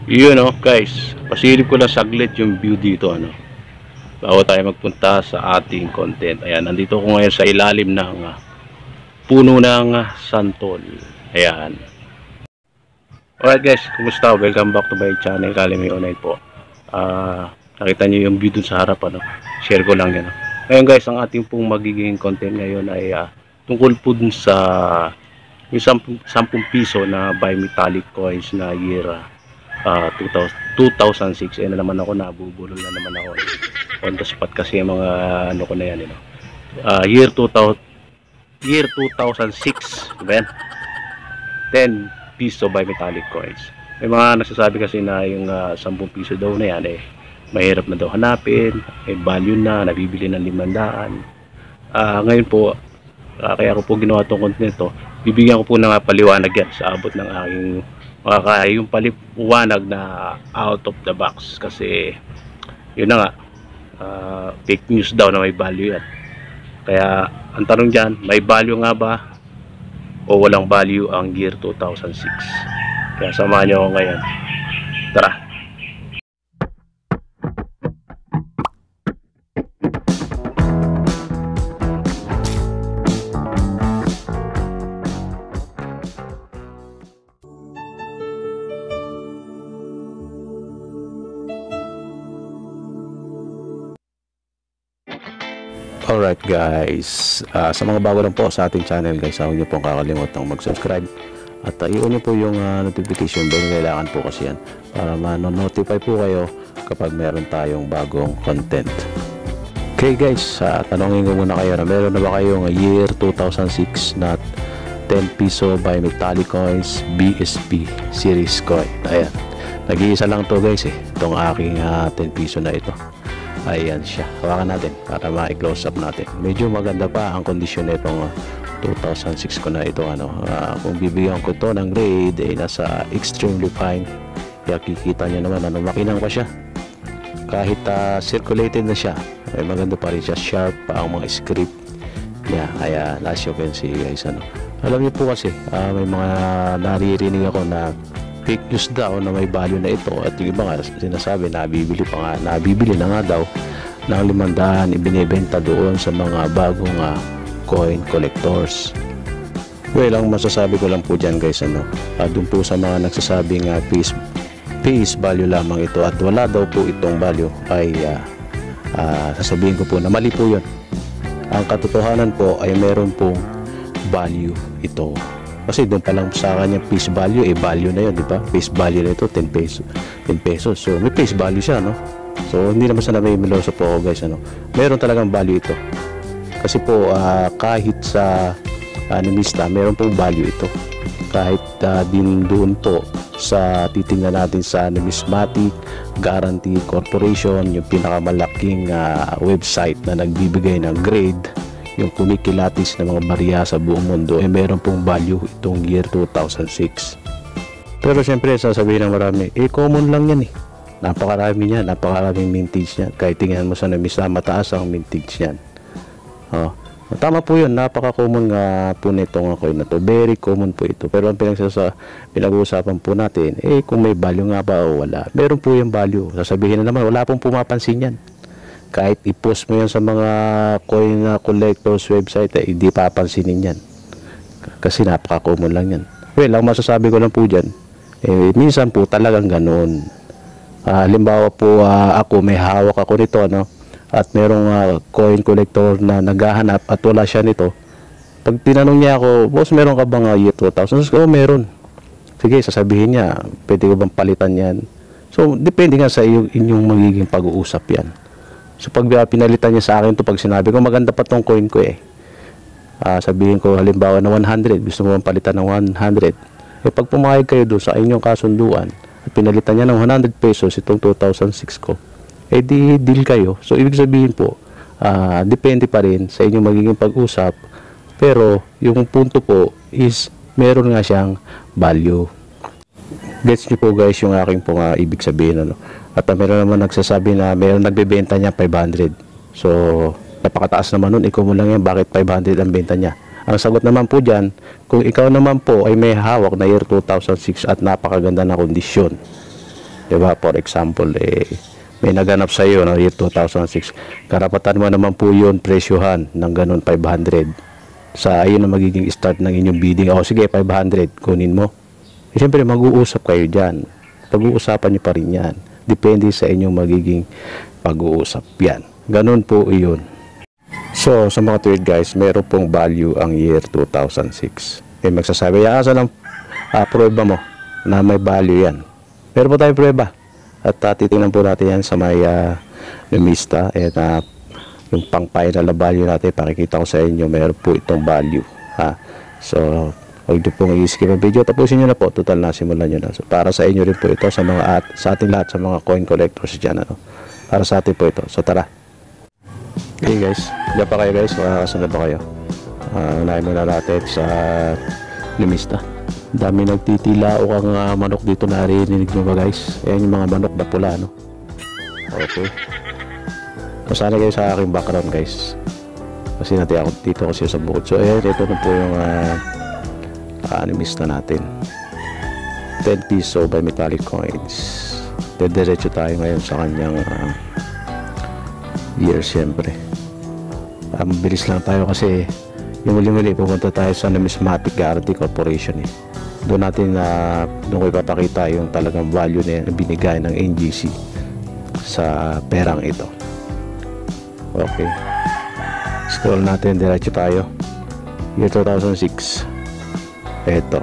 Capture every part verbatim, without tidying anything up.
Yun oh guys, pasilip ko lang saglit yung view dito ano. Bago tayo magpunta sa ating content. Ayan, nandito ko ngayon sa ilalim ng uh, puno ng uh, santol. Ayan. Alright guys, kumusta? Welcome back to my channel, Kalimi Online po. Uh, nakita nyo yung view dun sa harap ano. Share ko lang yan. Ngayon guys, ang ating pong magiging content ngayon ay uh, tungkol po dun sa yung sampung piso na bimetallic coins na year uh, two thousand six. Ayan na naman ako, nabubulol na naman ako on the spot kasi yung mga ano ko na yan, you know? uh, year two thousand year two thousand six, diba yan? ten piso bimetallic coins. May mga nagsasabi kasi na yung uh, ten piso daw na yan eh mahirap na daw hanapin, may value na, nabibili ng limandaan. Uh, ngayon po, uh, kaya ko po ginawa itong content nito, bibigyan ko po ng paliwanag yan sa abot ng aking makakaya, yung paliwanag na out of the box. Kasi yun na nga, uh, fake news daw na may value yan. Kaya ang tanong dyan, may value nga ba o walang value ang year two thousand six? Kaya samahan nyo ako ngayon, tara. Alright guys, uh, sa mga bago lang po sa ating channel guys, huwag niyo pong kakalimutang mag-subscribe at uh, i-on niyo po yung uh, notification bell. Kailangan po kasi yan para ma-notify po kayo kapag meron tayong bagong content. Okay guys, uh, tanongin ko muna kayo na meron na ba kayong year two thousand six na ten piso bimetallic coins B S P series coin? Ayan, nag-iisa lang to guys eh, itong aking uh, ten piso na ito. Ayan siya, hawakan natin para ma-close up natin. Medyo maganda pa ang kondisyon nitong uh, two thousand six ko na ito ano. Uh, kung bibigyan ko to ng grade ay eh, nasa extremely fine. Kaya kikita nyo naman ano, makinang pa siya. Kahit uh, circulated na siya, ay maganda pa rin siya. Sharp pa ang mga script niya. Ayan, as you can see guys ano. Alam niyo po kasi uh, may mga naririnig ako na fake news daw na may value na ito, at yung iba nga sinasabi nabibili pa nga, nabibili na nga daw ng limandaan, ibinibenta doon sa mga bagong uh, coin collectors. Well, ang masasabi ko lang po dyan guys ano, uh, doon po sa mga nagsasabing uh, face, face value lamang ito at wala daw po itong value ay uh, uh, sasabihin ko po na mali po yun. Ang katotohanan po ay meron pong value ito. Kasi doon pa lang sa kanya face value, eh value na yun, di ba? Face value na ito, ten pesos. ten pesos. So, may face value siya, no? So, hindi naman sa namimiloso po ako, guys, ano? Meron talagang value ito. Kasi po, uh, kahit sa animista, meron pong value ito. Kahit uh, din doon po sa titingnan natin sa Numismatic Guarantee Corporation, yung pinakamalaking uh, website na nagbibigay ng grade, yung kumikilatis ng mga barya sa buong mundo, eh meron pong value itong year two thousand six. Pero syempre sasabihin ng marami, eh common lang yan eh, napakarami niya, napakaraming mintage niya. Kahit tingnan mo sa namisa, mataas ang mintage niyan. Oh, tama po yun, napaka-common nga po nitong coin na to, very common po ito. Pero ang pinag-uusapan po natin, eh kung may value nga ba o wala. Meron po yung value, sasabihin na naman, wala pong pumapansin yan. Kahit i-post mo yan sa mga coin na collectors website, eh, hindi papansinin yan. Kasi napaka-common lang yan. Well, ang masasabi ko lang po dyan, eh, minsan po talagang ganoon. Uh, halimbawa po, uh, ako, may hawak ako nito, ano, at merong uh, coin collector na naghahanap at wala siya nito. Pag tinanong niya ako, boss, meron ka bang uh, year two thousand? So, oh, meron. Sige, sasabihin niya, pwede ko bang palitan yan? So, depende nga sa iyo, inyong magiging pag-uusap yan. So pag uh, pinalitan niya sa akin to, pag sinabi ko maganda pa tong coin ko eh, uh, sabihin ko halimbawa na one hundred, gusto mo palitan ng one hundred, eh pag pumayag kayo doon sa inyong kasunduan at pinalitan niya ng one hundred pesos itong two thousand six ko, eh di deal kayo. So ibig sabihin po, uh, depende pa rin sa inyong magiging pag-usap, pero yung punto po is meron nga siyang value. Gets niyo po guys yung aking po nga ibig sabihin ano. At uh, meron naman nagsasabi na meron nagbebenta niya five hundred. So napakataas naman nun, ikaw mo lang yan, bakit five hundred ang benta niya? Ang sagot naman po dyan, kung ikaw naman po ay may hawak na year two thousand six at napakaganda na kondisyon, Diba? For example, eh, may naganap sa iyo no, year two thousand six. Karapatan mo naman po yun presyohan ng ganun five hundred. Sa ayun na magiging start ng inyong bidding. O sige, five hundred, kunin mo. Eh, siyempre, mag-uusap kayo dyan. Pag-uusapan nyo pa rin yan. Depende sa inyong magiging pag-uusap yan. Ganun po yun. So, sa mga tweet guys, meron pong value ang year two thousand six. Eh, magsasabi, asa lang uh, prueba mo na may value yan. Meron po tayong prueba. At uh, titingnan po natin yan sa may uh, lumista. At uh, yung pang final na value natin, pakikita ko sa inyo, meron po itong value. Ha? So, huwag nyo pong i-skip ang video. Tapusin nyo na po. Total na, simulan nyo na. So, para sa inyo rin po ito sa mga at, sa ating lahat, sa mga coin collectors dyan. Ano? Para sa atin po ito. So, tara. Okay guys, diyan pa kayo guys, makakasunod pa kayo. Uh, unahin muna natin sa lumista. Dami nagtitilaok ang uh, manok dito, narinig nyo ba guys? Ayan yung mga manok na pula, no? Okay. Masana kayo sa aking background guys. Kasi natin ako dito kasi sa bukod. So ayan, ito na po yung uh, uh, lumista natin. ten piso by metallic coins. Dediretso tayo ngayon sa kanyang uh, year syempre. Um, bilis lang tayo kasi yung muli-muli pupunta tayo sa Numismatic Guarantee Corporation eh. Doon natin na uh, doon ko ipapakita yung talagang value na binigay ng N G C sa perang ito. Okay, scroll natin, diretso tayo year two thousand six. Eto,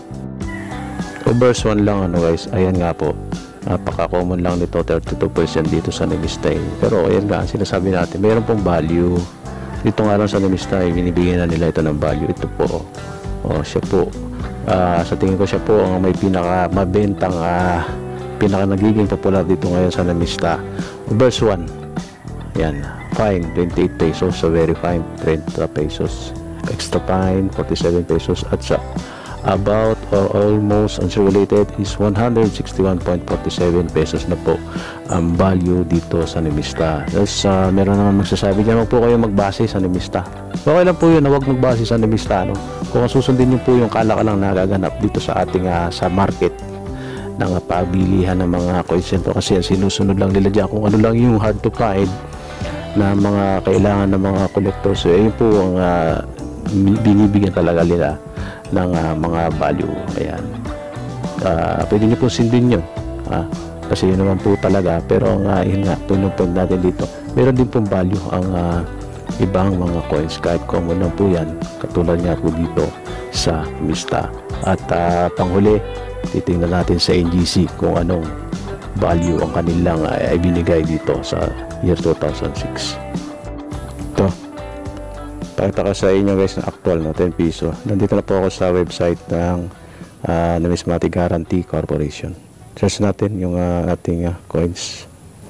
o verse one lang ano guys. Ayan nga po, napaka-common lang nito, thirty-two percent dito sa Numista. Pero ayan nga, sinasabi natin, mayroon pong value. Dito nga lang sa Numista, binibigyan na nila ito ng value. Ito po, oh, siya po. Uh, sa tingin ko siya po ang may pinaka mabentang, uh, pinaka nagiging popular dito ngayon sa Numista. Verse one. Yan, fine, twenty-eight pesos. So very fine, thirty pesos. Extra fine, forty-seven pesos. At sa about or almost uncirculated is one hundred sixty-one point four seven pesos na po ang value dito sa Numista. Tapos uh, meron naman magsasabi dyan, huwag po kayo magbase sa Numista. Okay lang po yun, huwag magbase sa Numista, no? Kung susundin nyo po yung kalakalang nagaganap dito sa ating uh, sa market ng uh, pabilihan ng mga coins ito, kasi ang sinusunod lang nila dyan kung ano lang yung hard to find na mga kailangan ng mga collectors. So yun po ang uh, binibigyan talaga nila ng uh, mga value. Ayan, uh, pwede nyo po sindin yun, uh, kasi yun naman po talaga. Pero ang uh, yun nga, pinupag natin dito, meron din pong value ang uh, ibang mga coins, kahit common lang po yan, katulad nga po dito sa Mista. At uh, panghuli, titingnan natin sa N G C kung anong value ang kanilang uh, ay binigay dito sa year two thousand six. Ito, pakita ko sa inyo guys na actual no, ten piso. Nandito na po ako sa website ng uh, Numismatic Guarantee Corporation. Search natin yung uh, ating uh, coins.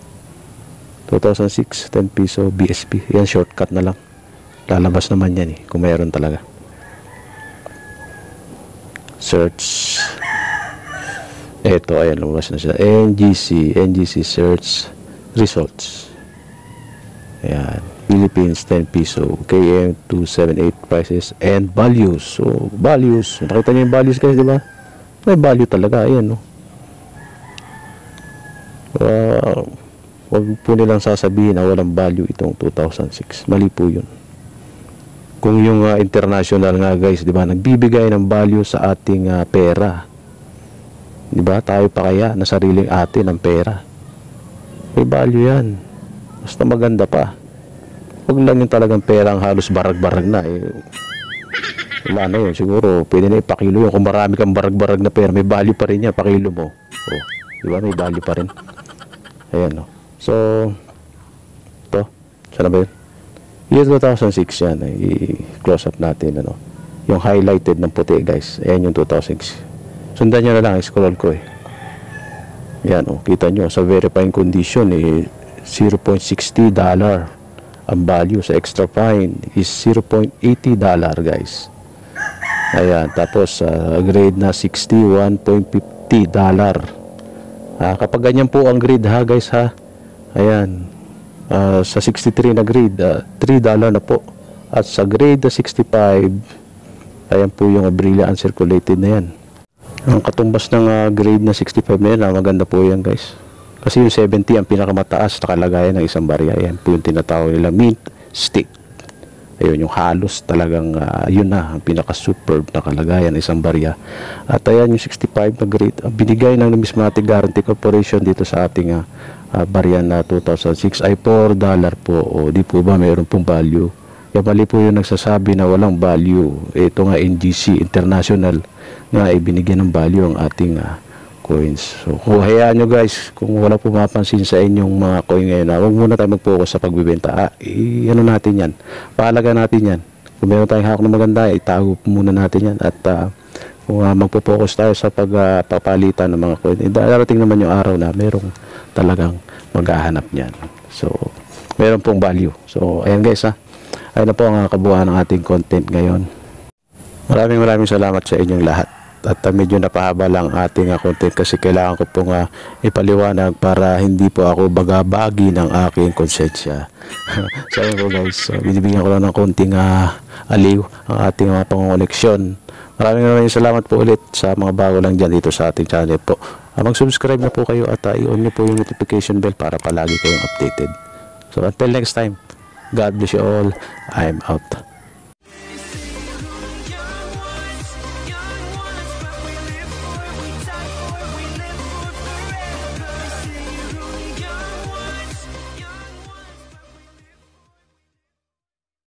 two thousand six, ten piso B S P. Yan, shortcut na lang. Lalabas naman yan eh, kung mayroon talaga. Search. Ito, ayan, lumabas na siya. N G C, N G C search results. Ayan. Philippines, ten piso, K M two seventy-eight prices and values. So, values. Nakita niyo yung values guys, di ba? May value talaga. Ayan, no? Wow. Huwag po nilang sasabihin na walang value itong two thousand six. Mali po yun. Kung yung uh, international nga guys, di ba, nagbibigay ng value sa ating uh, pera. Di ba? Tayo pa kaya na sariling atin ng pera. May value yan. Basta maganda pa. Huwag lang yung talagang pera ang halos barag-barag na eh. Wala na yun. Siguro pwede na ipakilo yun. Kung marami kang barag-barag na pera, may value pa rin yan. Pakilo mo. Oh, di ba? May value pa rin. Ayan, no? So, ito. Sana ba yun? Year two thousand six yan. I-close up natin. Ano? Yung highlighted ng puti guys. Ayan yung two thousand six. Sundan nyo na lang. Scroll ko eh. Yan, oh. Kita nyo. Sa verifying condition eh, zero point six zero dollar. Ang value sa extra fine is zero point eight zero dollar guys. Ayan, tapos uh, grade na sixty-one point five zero dollar. Ah, kapag ganyan po ang grade ha guys ha. Ayan, uh, sa sixty-three na grade, uh, three dollar na po. At sa grade na sixty-five, ayan po yung Abrilia uncirculated na yan. Ang katumbas ng ah, grade na sixty-five na yan, ah, maganda po yan guys. Kasi yung seventy ang pinakamataas na kalagayan ng isang barya. Yan po yung tinatawag nila mint stick. Ayun, yung halos talagang ah, yun na ang pinaka-superb na kalagayan ng isang barya. At ayan yung sixty-five na grade, ah, binigay ng Numismatic Guarantee Corporation dito sa ating ah, ah, barya na two thousand six ay four dollar po. O di po ba mayroon pong value? Kaya mali po yung nagsasabi na walang value. Ito nga N G C International nga ibinigyan ng value ang ating ah, coins. So kung hayaan nyo guys, kung wala pumapansin sa inyong mga coin ngayon, ah, huwag muna tayo mag-focus sa pagbibenta. Ah, i- ano natin yan, paalaga natin yan. Kung meron tayong hawak na maganda, itago muna natin yan. At ah, kung uh, magpo-focus tayo sa pagpapalitan uh, ng mga coin, eh, darating naman yung araw na merong talagang maghahanap niyan. So meron pong value. So ayan guys, ha, ayun na po ang uh, kabuuan ng ating content ngayon. Maraming maraming salamat sa inyong lahat. At uh, medyo napahaba lang ating uh, content kasi kailangan ko pong uh, ipaliwanag para hindi po ako bagabagi ng aking konsensya. So ayun po guys, so, binibigyan ko lang ng konting uh, aliw ang ating mga uh, pangongoleksyon. Maraming maraming salamat po ulit sa mga bago lang dyan dito sa ating channel po. Uh, mag-subscribe na po kayo at uh, i-on nyo po yung notification bell para palagi kayong updated. So until next time, God bless you all. I'm out.